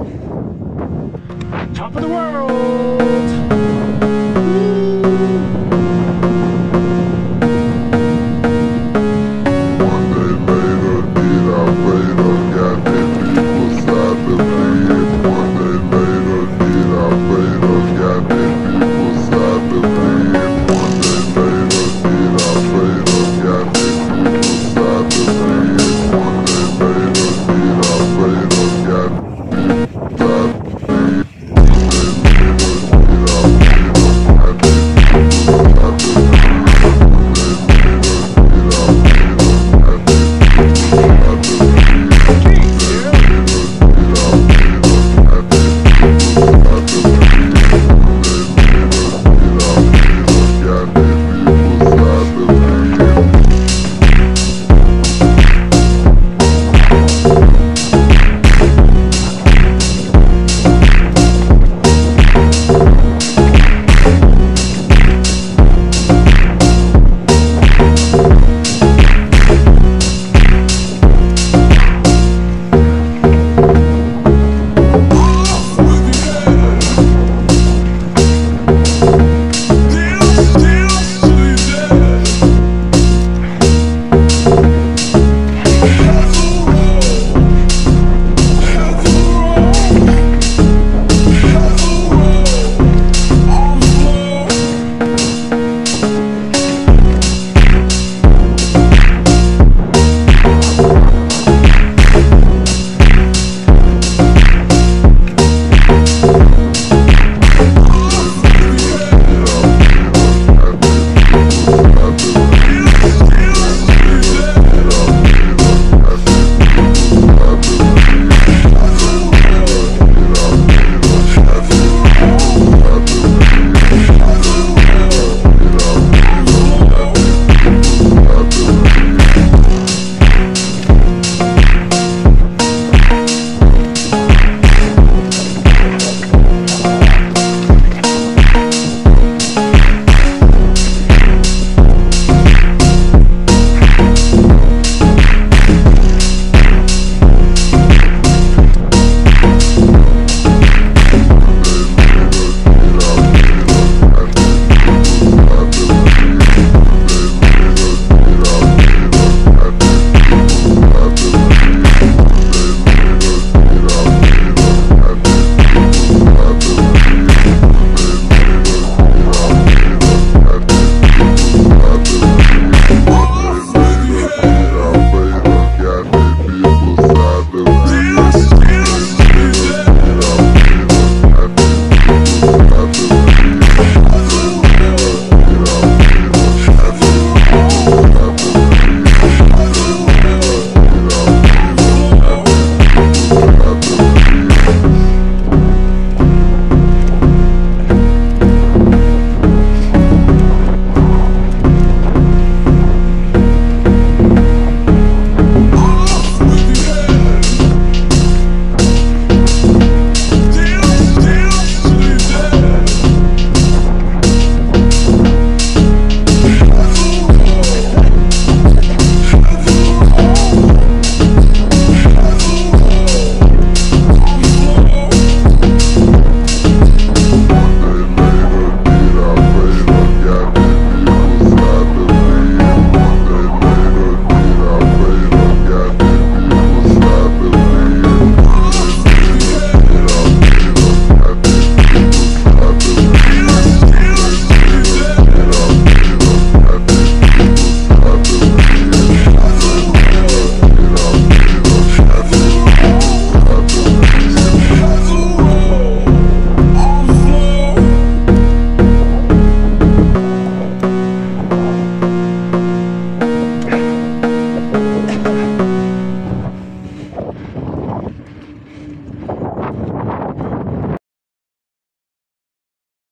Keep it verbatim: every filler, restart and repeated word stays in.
Top of the world! One day later, need I later, got them people side to bleed. One day later, need I later, got them people side to bleed. One day later, need I later, got them people side to bleed. One day later, need I later, got them people side to bleed.